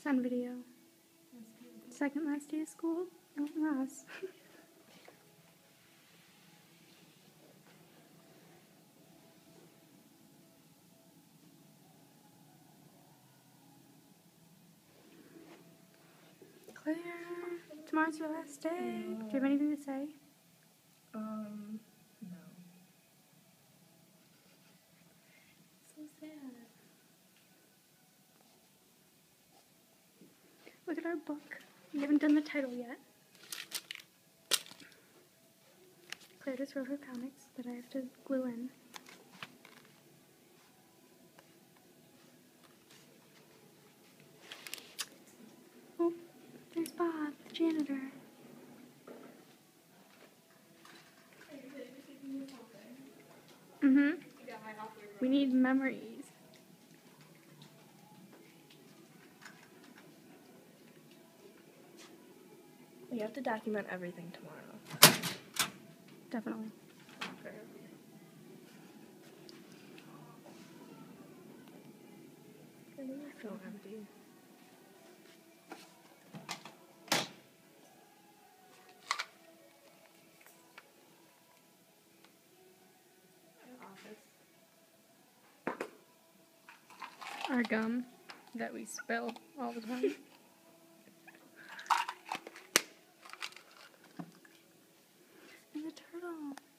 on video. Second last day of school? Oh, Ross. Claire, tomorrow's your last day. Do you have anything to say? No. So sad. Look at our book. We haven't done the title yet. Claire just wrote her comics that I have to glue in. Oh, there's Bob, the janitor. Mm-hmm. We need memories. We have to document everything tomorrow. Definitely. Okay. I feel empty. Office. Our gum that we spill all the time. And the turtle.